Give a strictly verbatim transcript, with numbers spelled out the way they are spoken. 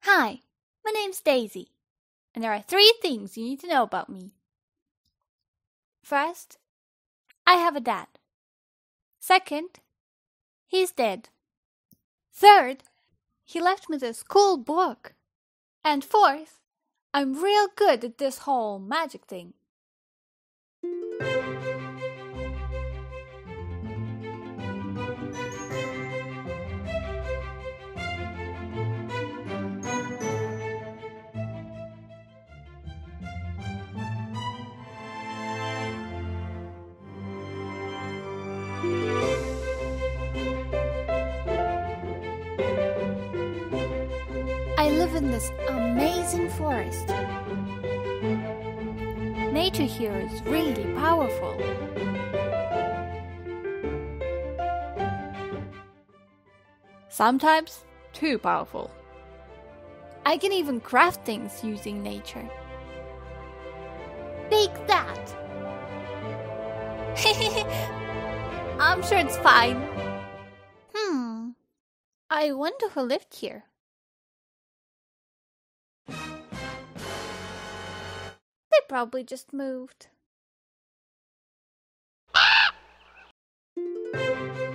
Hi, my name's Daisy, and there are three things you need to know about me. First, I have a dad. Second, he's dead. Third, he left me this cool book. And fourth, I'm real good at this whole magic thing. I live in this amazing forest. Nature here is really powerful. Sometimes too powerful. I can even craft things using nature. Take that! I'm sure it's fine. Hmm. I wonder who lived here. They probably just moved.